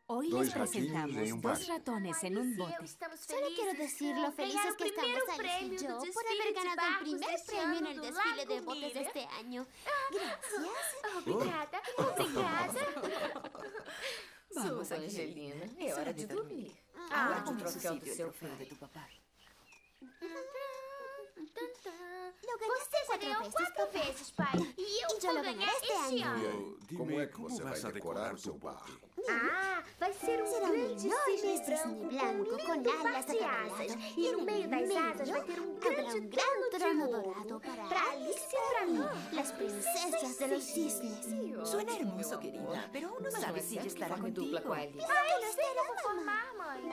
Hoy les presentamos dos ratones en un bote. Solo quiero decir lo felices que estamos Alice y yo por haber ganado el primer premio en el desfile de botes de este año. Gracias. Obrigada, obrigada. Vamos, Angelina. É hora de dormir. Guarde Guarde o troféu do seu troféu de pai. tu papá. Lo ganaste Você ganhou 4 vezes, pai. E eu já vou lo ganhar ganharé este ano. Como é que você vai decorar o seu barco? Ah, vai ser um Será grande enorme cisne blanco com com lindo alas par de acabraladas. asas. E no meio das asas vai ter um grande trono dorado para Alice e para mim. Las princesas de los cisnes. Suena hermoso, querida, pero aún no Mas sabes não si é ella certo que estará forme dupla contigo. com a Alice. Ah, eu sei que eu vou formar, mãe.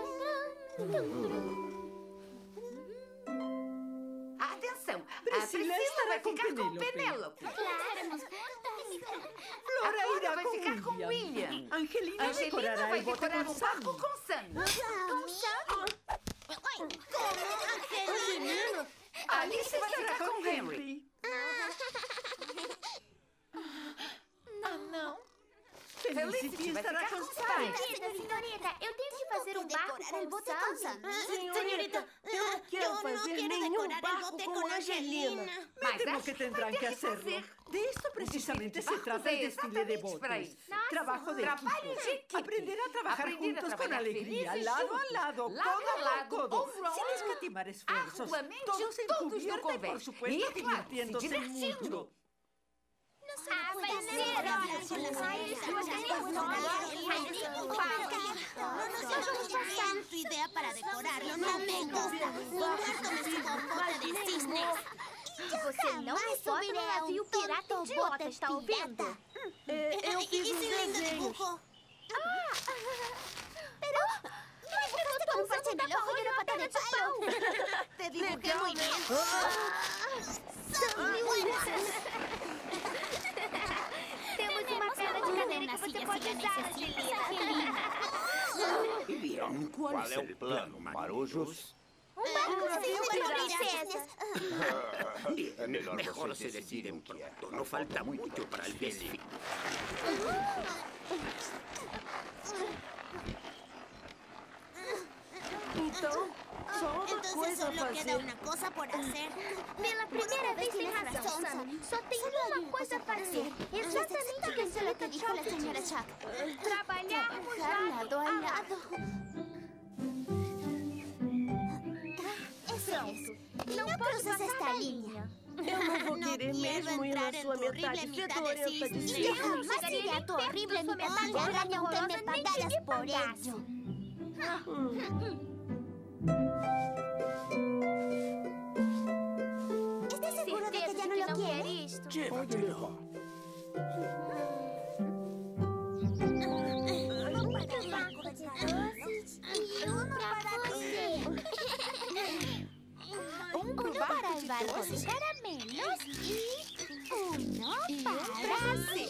Atenção! Priscila a Priscila estará vai com ficar com Penélope. Penélope. Claro, nos contas. Flora A irá vai com ficar com William. William. Angelina Angelina decorará vai el bote decorar con um barco Sam. com Sam. Angelina. Alice vai ficar com Henry. Felicity vai estará ficar com com Spike. Senhorita, eu tenho que fazer um barco decorar el com bote con Sam. Sam. Señorita, yo no quiero fazer nenhum barco com Angelina. Me Mas temo acho que que vai tendrán ter que que hacerlo. fazer. De esto precisamente se barcos trata el é desfile de exatamente para botes. isso. Trabajo de Trabalho equipo. de equipe. Aprender a trabajar Aprender a juntos con trabalhar alegría, felizes lado a juntos, lado, lado codo a lado, con codo, ombro a sin ombro, escatimar esfuerzos. arduamente, Todos se todos no encubierta y, por convés. supuesto, E, claro, se divirtiéndose divertindo. mucho. Ah, vai ser ótimo. Ai, isso vai ser Tu idea para decorarlo no me gusta. Mi cuarto me subo a un bote de cisnes. Você não me bota no navio pirata idiota, está ouvindo? E ese lindo dibujo. Pero no dibujaste con un parche en el ojo y una pata de palo. Te dibujé muy bien. Son muy buenas. Temos uma pedra de cadeira que você pode usar, Angelina. ¿Y bien? ¿Cuál es el plano, marullos? Um barco cisne com princesas. Bien, mejor se deciden pronto. No falta mucho para el desfile. Entonces solo queda una cosa por hacer. Pela primeira vez tem razão, Sam. Só tem uma coisa a fazer. Exatamente lo que dijo la señora Chuck. Trabalharmos Lado a lado. Eso es. Não No pode cruces passar esta da linha. Eu não vou No querer quiero mesmo ir entrar na en sua tu horrible metade mitad de fedorenta de cisne. cisne. Yo jamás iré a tu horrible mitad de araña aunque me pagaras por ello. ¿Estás seguro de que ya no lo quieres? Llévatelo. Uno para el barco de caramelos y uno para sí.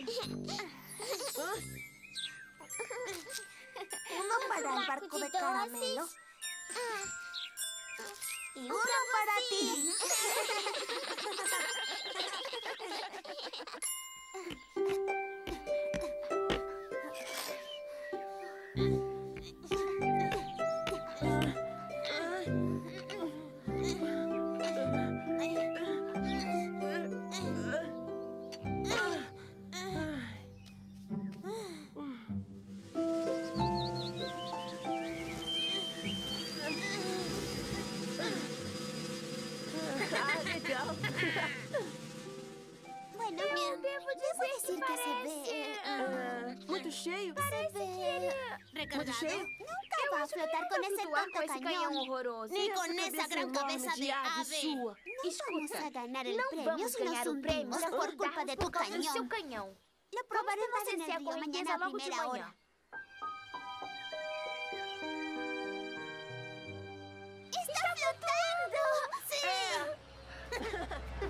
Uno para el barco de caramelo y uno para ti. Bueno, bien. Devo decir dizer que que se parece... ve Muito cheio. se ve recargado. cheio? Nunca va a flotar con ese flutuar com tonto esse canhão cañón. horroroso. Ni con esa gran enorme cabeza de ave. sua. Vamos a ganar el Não premio vamos si nos ganhar o prêmio hundimos se por culpa de acordarmos tu por causa do seu cañón. canhão. Lo probaremos en tentar el vencer a río correnteza mañana a logo de primera manhã. hora. ¡Está flotando! ¡Sí!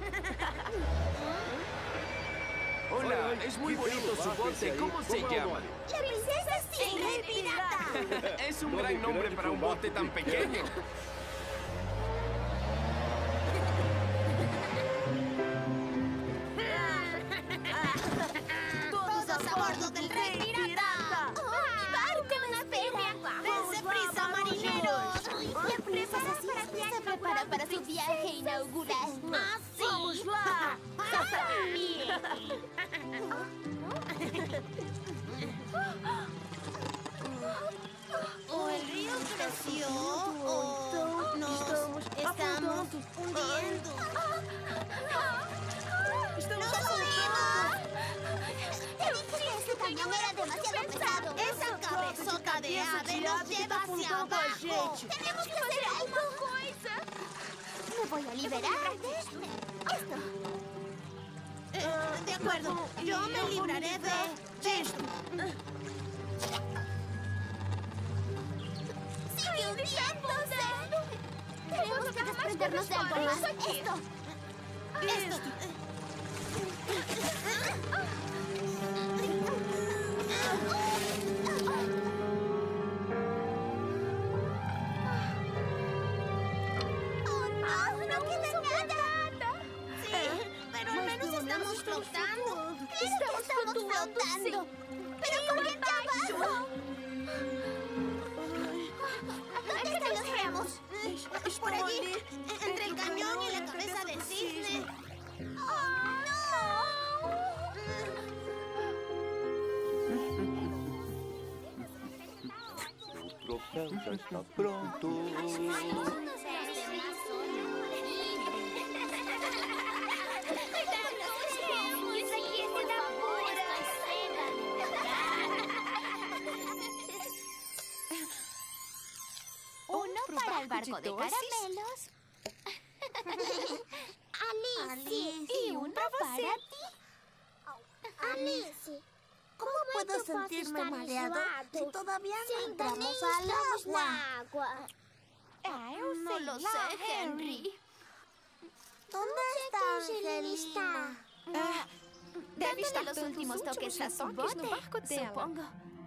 Hola, es muy bonito su bote. ¿Cómo se llama? ¡La princesa sí! ¡El rey pirata! Es un gran nombre para un bote tan pequeño. ¡Todos a bordo del rey pirata! traje inaugural. ¡Ah, sí! ¡Vamos lá! O el río creció, o nos estamos hundiendo. Estamos Te dije que ese cañón era demasiado pesado. Essa cabeçota de ave nos lleva hacia abajo. Tenemos que hacer algo. Me voy a liberar de esto. De acuerdo, yo me libraré de esto. ¡Sigue hundiéndose! Tenemos que desprendernos de algo más. Esto. ¡Oh, no! ¡No queda nada! Sí, pero al menos estamos flotando. Claro que estamos flotando. ¡Pero corriente abajo! ¿Dónde están los remos? Por allí, entre el cañón y la cabeza del cisne. ¡Oh, O troféu já está pronto. Uno para el barco de caramelos. Alice. Y uno para ti. Alice, ¿cómo puedo sentirme mareado si todavía no entramos al agua? No lo sé, Henry. ¿Dónde está Angelina? Deve estar los últimos toques a toques no barco dela. Supongo.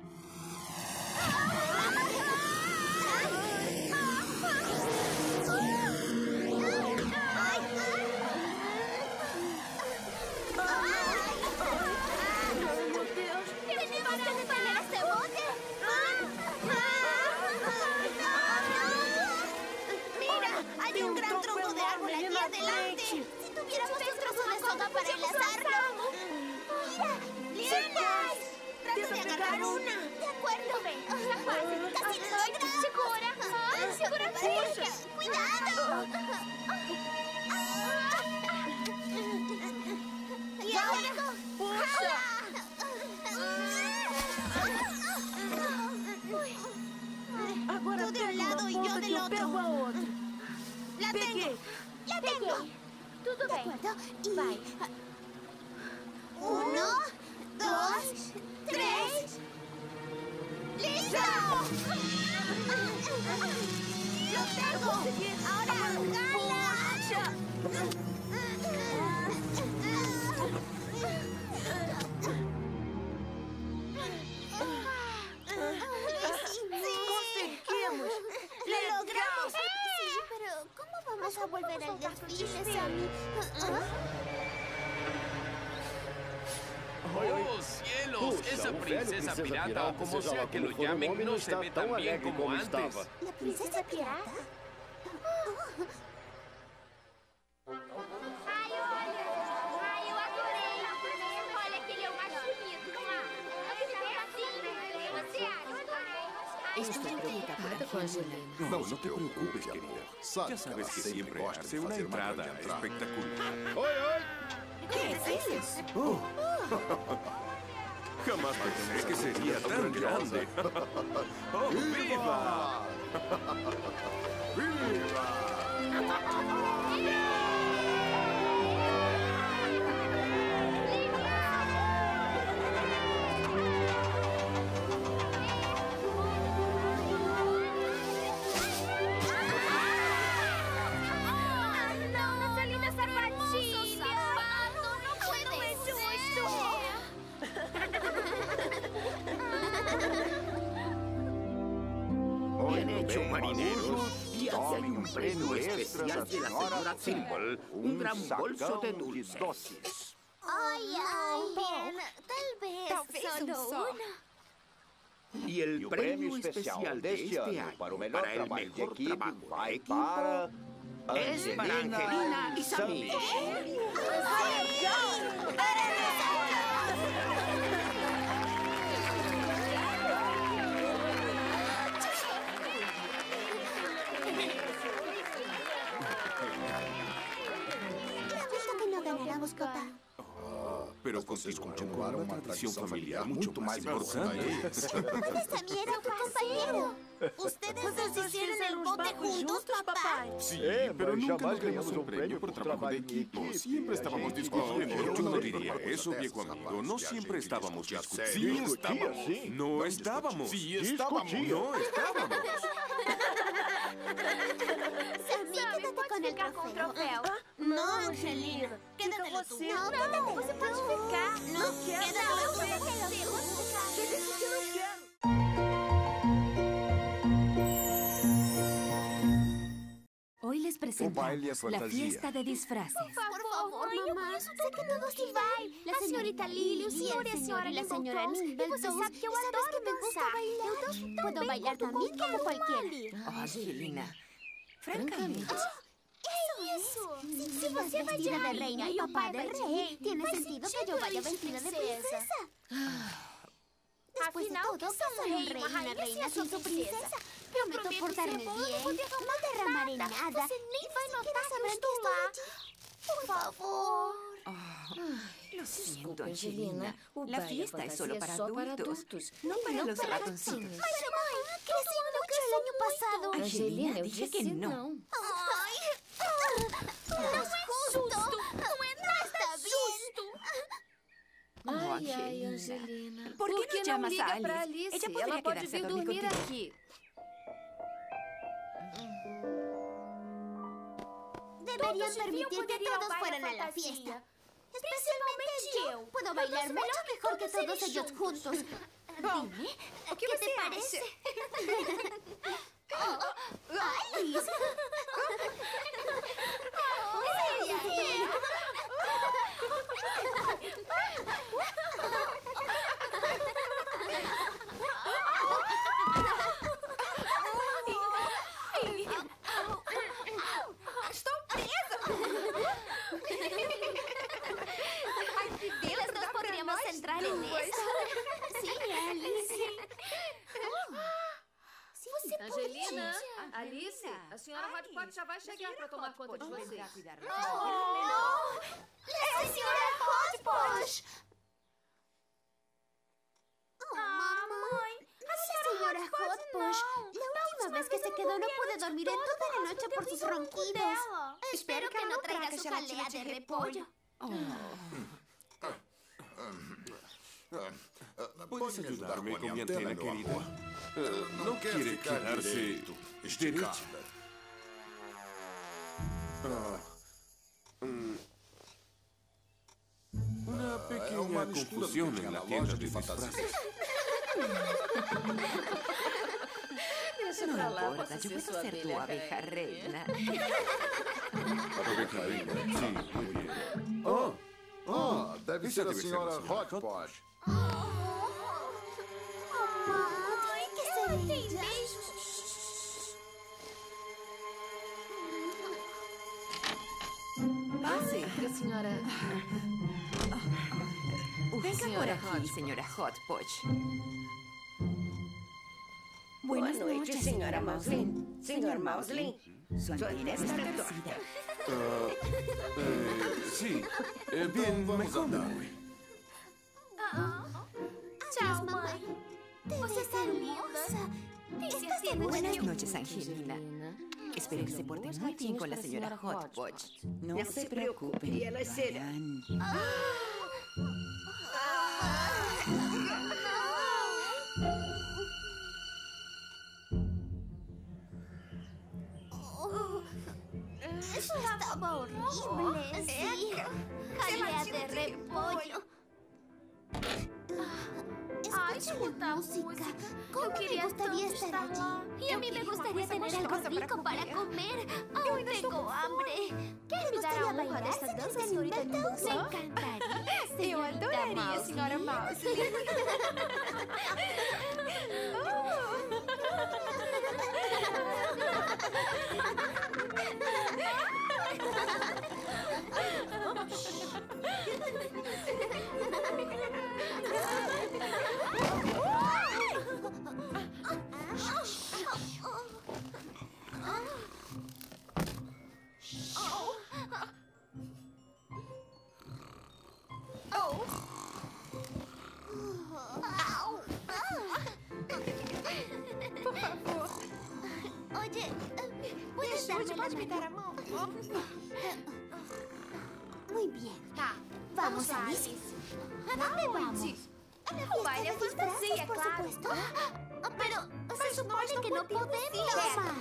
Hay un gran tronco de árbol aquí adelante. Si tuviéramos un trozo de soga para enlazarlo. ¡Mira! ¡Lianas! Trato de agarrar una. De acuerdo. ¡Casi lo logras! ¿Segura? ¿Segura? ¡Sí! ¡Cuidado! ¿Y ahora? Agora Tú de un lado y yo del otro. Pego a outra. La tengo. ¡La tengo! Tudo De acuerdo. Y... Vai. 1, 2, 3... ¡Listo! ¡Lo tengo! ¡Ahora jala! Conseguimos! ¡Lo logramos! Sí, pero ¿cómo vamos a volver al desfile, Sammy? ¡Oh, cielos! Esa princesa pirata, o como sea que lo llamen, no se ve tan bien como antes. ¿La princesa pirata? Ai, olha! Ai, eu adorei! Olha que ele é o mais bonito! Você acha? Estou preocupada com a Angelina. No, no te preocupes, querida. Ya sabes que siempre hace una entrada espectacular. ¡Oy, oy! ¿Qué es eso? Jamás pensé que sería tan grande. ¡Oh, viva! Nossa linda sapatilha! Não puede Bien hecho, marineros. Y aquí hay un premio especial de la señora Thimble. Un gran bolso de dulces. Ay, bien. Tal vez solo uno. Y el premio especial de este año para el mejor trabajo de equipo Es para Angelina y Sammy. Lamento que no ganáramos, papá. Pero continuar una tradición familiar mucho más importante. Sammy era tu compañero. ¿Ustedes deshicieron el bote juntos, papá? Sí, pero nunca nos ganamos un premio por trabajo de equipo. Siempre estábamos discutiendo. Yo no diría eso, viejo amigo. No siempre estábamos discutiendo. Sí, estábamos. No estábamos. Sí, estábamos. No estábamos. Sammy, quédate con el trofeo. No, Angelina. Quédatelo tú. No, você pode ficar. No, quédatelo tú. Hoy les presentamos la fiesta de disfraces. Por favor, mamá. Sé que todos igual. La señorita Lilius y el señor y la señora Nibeltos. Sabes que me gusta bailar. Puedo bailar también como cualquiera. Oh, Angelina, francamente. Eso. Si você vestida de reina y papá de rey, tiene sentido que yo vaya vestida de princesa. Después de todo, ¿qué soy un rey y una reina sin su princesa? Prometo portarme bien, no derramaré nada, y ni siquiera sabrán que estoy allí. Por favor. Lo siento, Angelina. La fiesta es solo para adultos, no para los ratoncitos. Pero, mamá, crecí mucho el año pasado. Angelina, dije que no. Ay, no es justo. No está bien. Oh, Angelina. ¿Por qué no llamas a Alice? Ella podría quedarse a dormir contigo. aqui. Deberían permitir que todos fueran a la fiesta. Especialmente yo. Puedo bailar mucho mejor que todos ellos juntos. Dime, ¿qué te parece? Alice. Estou presa! Las dos podríamos entrar en eso. Sí, Alice. Angelina, Alice, a senhora Hotpot já vai chegar para tomar conta de vocês. ¡La señora Hotpot! Mamãe, la señora Hotpot. La última vez que se quedó no pude dormir en toda la noche por sus ronquidos. Espero que no traiga su jalea de repollo. ¿Puedes ayudarme con mi antena, querida? No quiere quedarse derecha. Una pequeña confusión en la tienda de disfraces. No importa, yo puedo ser tu abeja reina. Abeja reina, sí, muy bien. Deve ser a senhora Hotpot. Ay, qué cerilla. Pase. Que a senhora... Venga por aquí, señora Hotpot. Buenas noches, señora Mauslin. Señor Mauslin, su antena está torcida. Sí, bien, mejor no. Chao, mamá. Você está hermosa. Buenas noches, Angelina. Espero que se porte muy bien con la señora Hotpot. No se preocupe, ela será. Eso estaba horrible. Sí. Jalea de repollo. Escucha música. ¿Cómo me gustaría estar allí? Y a mí me gustaría tener algo rico para comer. Aún tengo hambre. ¿Quieres gustaría bailar, señorita Nibeltos? Me encantaría, Eu adoraria, senhora Mauslin. darme la mano. Muy bien. Vamos, Alice. ¿A dónde vamos? A la baile fantasía, por claro. supuesto. Pero se supone que no podemos.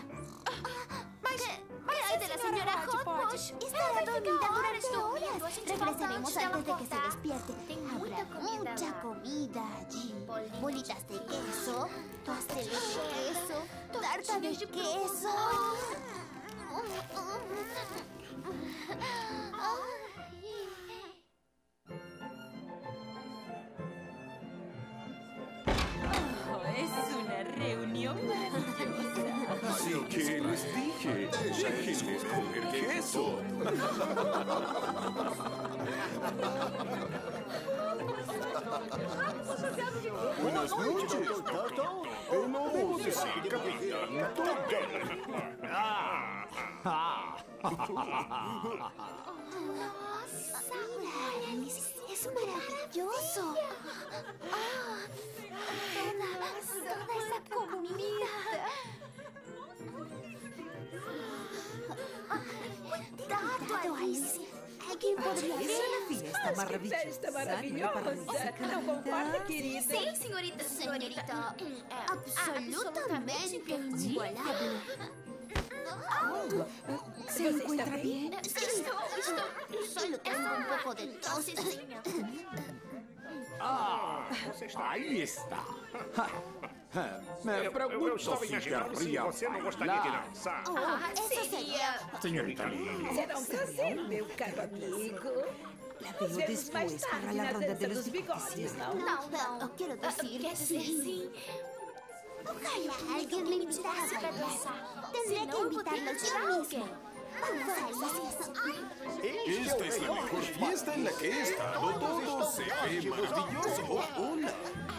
¿Qué hay de la señora Hotpotch? Estará dormida durante horas. Regresaremos antes de que se despierte. Habrá mucha comida allí. Bolitas de queso, pasteles de queso, tarta de queso. Es una reunión maravillosa. Así que les dije, déjenles comer queso. Buenas noches. Debemos decir, capitán. Es maravilloso. Toda esa comida. Cuidado, Alice. ¿Alguien podría Es una fiesta maravillosa. ¿No comparte, querida? Sí, señorita. Absolutamente inigualable. ¿Se encuentra bien? Solo tengo un poco de tos. Aí está. Me pregunto se querria você não gostaria de dançar. Eso sería. Senhorita Lily. Será um prazer, meu caro amigo. La veo después para la ronda de los bigotes, ¿no? No, quiero decir sí. Ojalá alguien me invitase a danzar. Tendré que invitarlos yo mismo. Vamos, Alice. Esta es la mejor fiesta en la que he estado. Todo se ve maravilloso. Hola.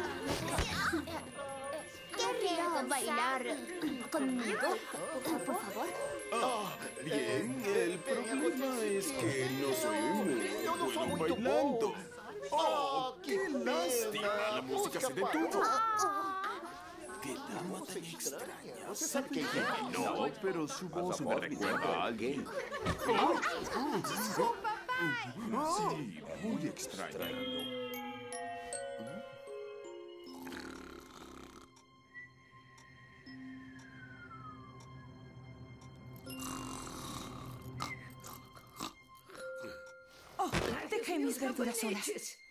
¿Querría bailar conmigo? Por favor. Bien, el problema es que no soy muy bueno bailando. ¡Oh, qué lástima! La música se detuvo. ¡Qué dama tan extraña! Sabe quem é? No, pero su voz me recuerda a alguien. Sí, muy extraña. Deja mis verduras solas.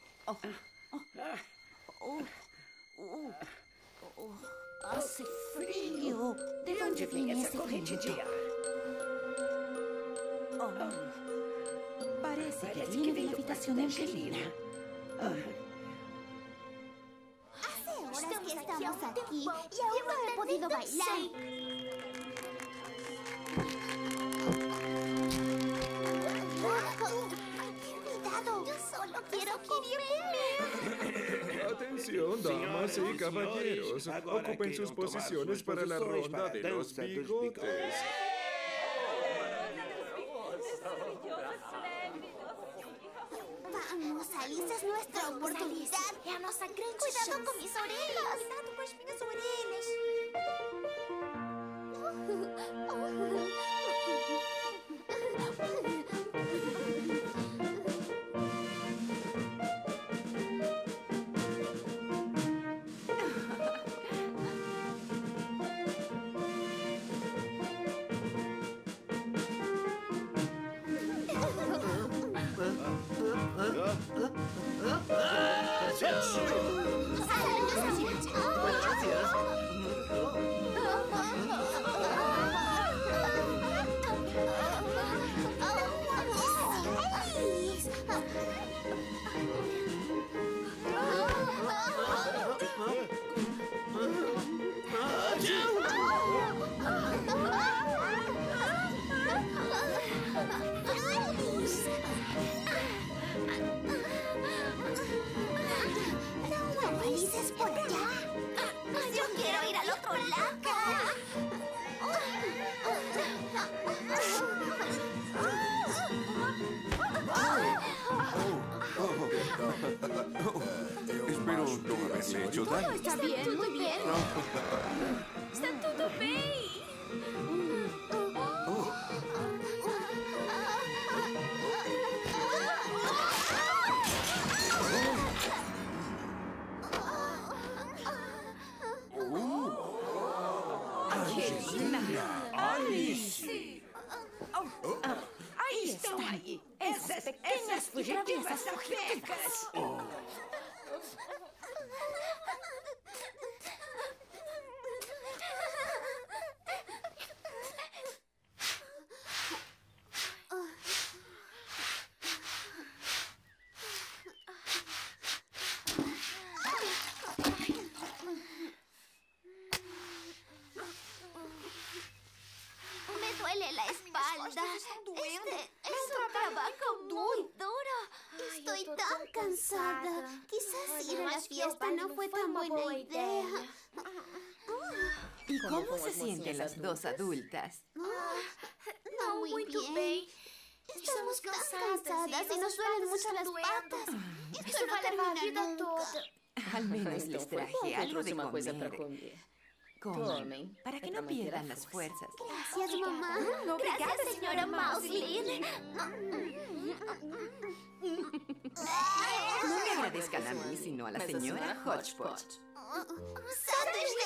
Hace frío. De onde vem essa corrente de ar? Parece que viene de la habitación de Angelina. Hace horas que estamos aquí y aún no he podido bailar. Cuidado, yo solo quiero comer. Atención, damas y caballeros. Ocupen sus posiciones para la ronda de los bigotes. Vamos, Alice, es nuestra oportunidad. Cuidado con mis orejas. Cuidado con mis orejas. Espero no haberle hecho daño. Está bien, muy bien. Está tudo bem. Alice. Aí estão aí. Essas pequenas fugitivas sarcófagos. Me duele la espalda. Es un trabajo muy duro. Estoy tan cansada. Quizás ir a la fiesta no fue tan buena idea. ¿Y cómo se sienten las dos adultas? No muy bien. Estamos tan cansadas y nos duelen mucho las patas. Esto no termina nunca. Al menos les traje algo de comer. Coman, para que no pierdan las fuerzas. Gracias, mamá. Gracias, señora Mauslin. No me agradezcan a mí, sino a la señora Hodgepodge. ¡Sándwich